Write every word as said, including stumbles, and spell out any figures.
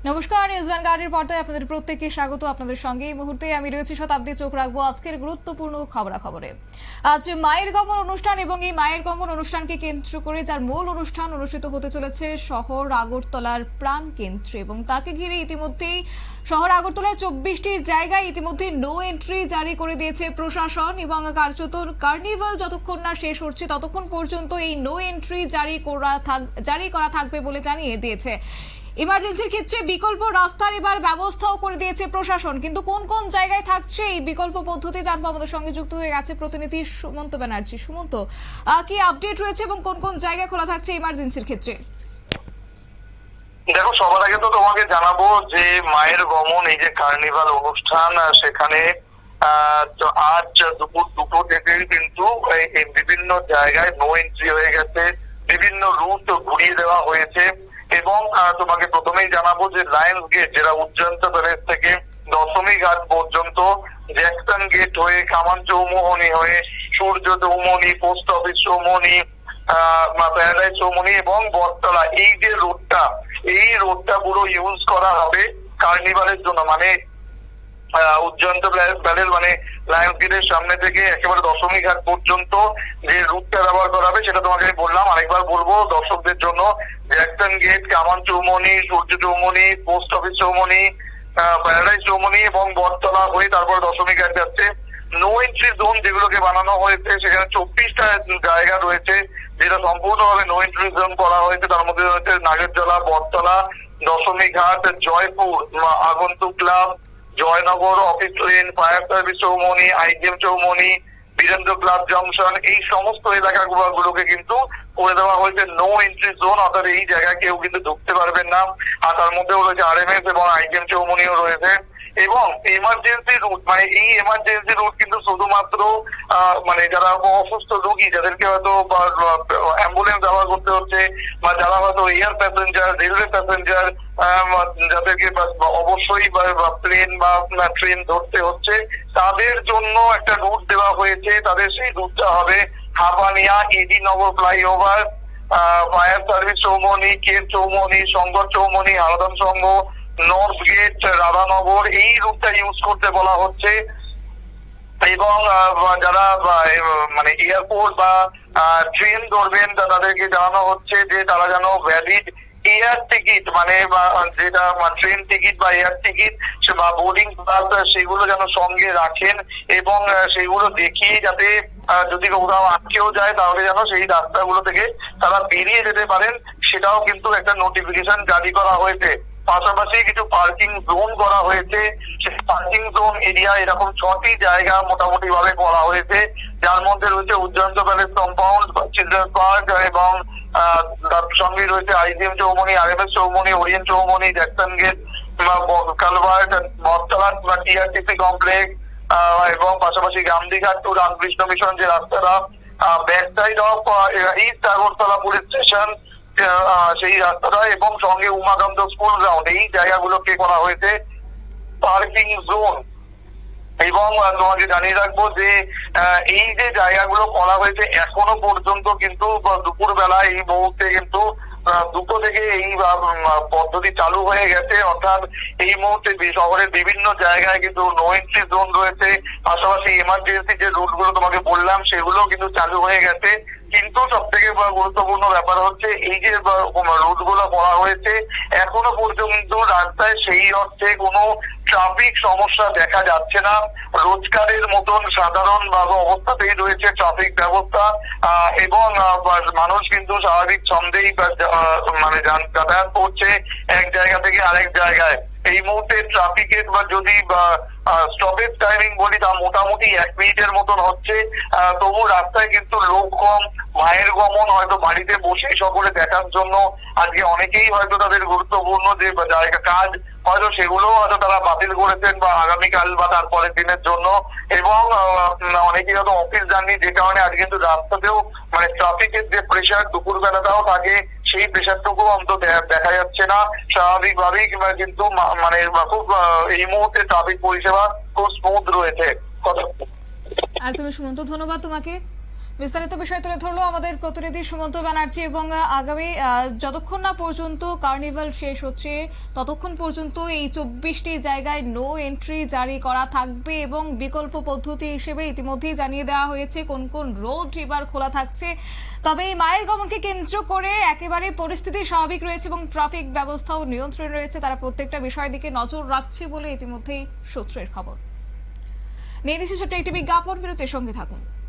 নমস্কার, নিউজ ভ্যানগার্ডের পর্দায় আপনাদের প্রত্যেককে স্বাগত। আপনাদের সঙ্গে এই মুহূর্তে আমি রয়েছি শতাব্দী। চোখ রাখবো আজকের গুরুত্বপূর্ণ খবরাখবরে। আজ মায়ের গমন অনুষ্ঠান এবং এই মায়ের গমন অনুষ্ঠানকে কেন্দ্র করে যার মূল অনুষ্ঠান অনুষ্ঠিত হতে চলেছে শহর আগরতলার প্রাণ কেন্দ্রে, এবং তাকে ঘিরে ইতিমধ্যেই শহর আগরতলার চব্বিশটি জায়গায় ইতিমধ্যে নো এন্ট্রি জারি করে দিয়েছে প্রশাসন, এবং কার্যত কার্নিভাল যতক্ষণ না শেষ হচ্ছে ততক্ষণ পর্যন্ত এই নো এন্ট্রি জারি করা জারি করা থাকবে বলে জানিয়ে দিয়েছে। ইমার্জেন্সির ক্ষেত্রে বিকল্প রাস্তার এবার ব্যবস্থাও করে দিয়েছে প্রশাসন, কিন্তু কোন কোন জায়গায় থাকছে এই বিকল্প পদ্ধতি জানবো। আমাদের সঙ্গে যুক্ত হয়ে গেছে প্রতিনিধি সুমন্ত ব্যানার্জি। সুমন্ত, কি আপডেট রয়েছে এবং কোন কোন জায়গায় খোলা থাকছে ইমার্জেন্সির ক্ষেত্রে? দেখো, সবার আগে তো তোমাকে জানাবো যে মায়ের গমন এই যে কার্নিভাল অনুষ্ঠান, সেখানে আজ দুপুর দুটো থেকেই কিন্তু বিভিন্ন জায়গায় নো এন্ট্রি হয়ে গেছে, বিভিন্ন রুট ঘুরিয়ে দেওয়া হয়েছে। এবং তোমাকে প্রথমেই জানাবো যে লায়ন্স গেট, যেটা উজ্জয়ন্ত প্যালেস থেকে দশমী ঘাট পর্যন্ত, জ্যাকসন গেট হয়ে কামান চৌমুহনী হয়ে Surya Chowmuhani, post office Chowmuhani, paradise Chowmuhani এবং বটতলা, এই যে রোডটা এই রোডটা পুরো ইউজ করা হবে কার্নিভালের জন্য। মানে উজ্জয়ন্ত প্যালেস মানে লায়ন্স গেটের সামনে থেকে একেবারে দশমী ঘাট পর্যন্ত যে রুটটা ব্যবহার করা হবে সেটা তোমাকে আমি বললাম। আরেকবার বলবো দর্শকদের জন্য, Jackson gate, Kaman Chowmuhani, Surya Chowmuhani, post office Chowmuhani, paradise Chowmuhani এবং বটতলা হয়ে তারপর দশমী ঘাট যাচ্ছে। নো এন্ট্রি জোন যেগুলোকে বানানো হয়েছে সেখানে চব্বিশটা জায়গা রয়েছে যেটা সম্পূর্ণভাবে নো এন্ট্রি জোন করা হয়েছে। তার মধ্যে রয়েছে নাগেরজলা, বটতলা, Dashami Ghat, Joypur, Agantuk club, Joynagar, office lane, fire service Chowmuhani, IGM Chowmuhani, Birendra club junction, এই সমস্ত এলাকাগুলোকে কিন্তু করে দেওয়া হয়েছে নো এন্ট্রি জোন, অর্থাৎ এই জায়গায় কেউ কিন্তু ঢুকতে পারবেন না। আর তার মধ্যেও রয়েছে আরএমএস এবং আইজিএম চৌমুহনীও রয়েছে। এবং এমার্জেন্সি রুট, মানে এই এমার্জেন্সি রুট কিন্তু শুধুমাত্র মানে যারা অসুস্থ রোগী, যাদেরকে হয়তো অ্যাম্বুলেন্স ব্যবহার করতে হচ্ছে, বা যারা হয়তো এয়ার প্যাসেঞ্জার, রেলওয়ে প্যাসেঞ্জার, যাদেরকে অবশ্যই প্লেন বা ট্রেন ধরতে হচ্ছে, তাদের জন্য একটা রুট দেওয়া হয়েছে। তাদের সেই রুটটা হবে Hapania, AD Nagar flyover, fire service Chowmuhani, Ker Chowmuhani, Shankar Chowmuhani, Hardam Sangha, north gate, Radhanagar, এই রুটটা ইউজ করতে বলা হচ্ছে। এবং যারা মানে এয়ারপোর্ট বা ট্রেন ধরবেন তাদেরকে জানানো হচ্ছে যে তারা যেন ভ্যালিড এয়ার টিকিট, মানে যেটা ট্রেন টিকিট বা এয়ার টিকিট বা বোর্ডিং পাস, সেগুলো যেন সঙ্গে রাখেন এবং সেগুলো দেখিয়ে যাতে যদি কোথাও আটকেও যায় তাহলে যেন সেই রাস্তাগুলো থেকে তারা বেরিয়ে যেতে পারেন, সেটাও কিন্তু একটা নোটিফিকেশন জারি করা হয়েছে। পাশাপাশি কিছু পার্কিং জোন করা হয়েছে। সেই পার্কিং জোন এরিয়া এরকম ছটি জায়গা মোটামুটি ভাবে করা হয়েছে, যার মধ্যে রয়েছে Ujjayanta palace compound, children park এবং তার সঙ্গে রয়েছে IGM Chowmuhani, RMS Chowmuhani, orient Chowmuhani, Jackson gate, culvert, Battala বা টিআরটিসি কমপ্লেক্স এবং পাশাপাশি গান্ধীঘাট টু রামকৃষ্ণ মিশন যে রাস্তাটা, back side of east Agartala police station সেই রাস্তাটা, এবং সঙ্গে উমাকান্ত স্কুল গ্রাউন্ড, এই জায়গাগুলোকে করা হয়েছে পার্কিং জোন। এবং তোমাকে জানিয়ে রাখবো যে এই যে জায়গাগুলো করা হয়েছে এখনো পর্যন্ত কিন্তু দুপুর বেলা এই মুহূর্তে কিন্তু দুটো থেকে এই পদ্ধতি চালু হয়ে গেছে, অর্থাৎ এই মুহূর্তে শহরের বিভিন্ন জায়গায় কিন্তু নো এন্ট্রি জোন রয়েছে। পাশাপাশি এমার্জেন্সি যে রুটগুলো তোমাকে বললাম সেগুলো কিন্তু চালু হয়ে গেছে। কিন্তু সব থেকে গুরুত্বপূর্ণ ব্যাপার হচ্ছে এই যে রুটগুলো করা হয়েছে এখনো পর্যন্ত রাস্তায় সেই অর্থে কোনো ট্রাফিক সমস্যা দেখা যাচ্ছে না। রোজকারের মতন সাধারণ ভাবে অবস্থাতেই রয়েছে ট্রাফিক ব্যবস্থা, এবং মানুষ কিন্তু স্বাভাবিক ছন্দেই মানে যাতায়াত করছে এক জায়গা থেকে আরেক জায়গায়। এই মুহূর্তে ট্রাফিকের বা যদি স্টপেজ টাইমিং বলি তা মোটামুটি এক মিনিটের মতন হচ্ছে। তবু রাস্তায় কিন্তু লোক কম। মায়ের গমন হয়তো বাড়িতে বসে সকলে দেখার জন্য আজকে অনেকেই হয়তো তাদের গুরুত্বপূর্ণ যে জায়গা কাজ হয়তো সেগুলো হয়তো তারা বাতিল করেছেন বা আগামীকাল বা তারপরের দিনের জন্য, এবং অনেকেই হয়তো অফিস যাননি, যে কারণে আজ কিন্তু রাস্তাতেও মানে ট্রাফিকের যে প্রেশার দুপুর বেলাটাও থাকে সেই প্রেশারটুকু অন্তত দেখা যাচ্ছে না। স্বাভাবিকভাবেই কিন্তু মানে খুব এই মুহূর্তে ট্রাফিক পরিষেবা খুব স্মুথ রয়েছে। একদমই সুমন্ত, ধন্যবাদ তোমাকে। বিস্তারিত বিষয় তুলে ধরলো আমাদের প্রতিনিধি সুমন্ত ব্যানার্জি এবং আগামী যতক্ষণ না পর্যন্ত কার্নিভাল শেষ হচ্ছে ততক্ষণ পর্যন্ত এই চব্বিশটি জায়গায় নো এন্ট্রি জারি করা থাকবে এবং বিকল্প পদ্ধতি হিসেবে ইতিমধ্যেই জানিয়ে দেওয়া হয়েছে কোন কোন রোড এবার খোলা থাকছে। তবে এই মায়ের গমনকে কেন্দ্র করে একেবারে পরিস্থিতি স্বাভাবিক রয়েছে এবং ট্রাফিক ব্যবস্থাও নিয়ন্ত্রণে রয়েছে। তারা প্রত্যেকটা বিষয়ের দিকে নজর রাখছে বলে ইতিমধ্যেই সূত্রের খবর। নিয়ে নিচ্ছে ছোট্ট একটি বিজ্ঞাপন, বিরতির সঙ্গে থাকুন।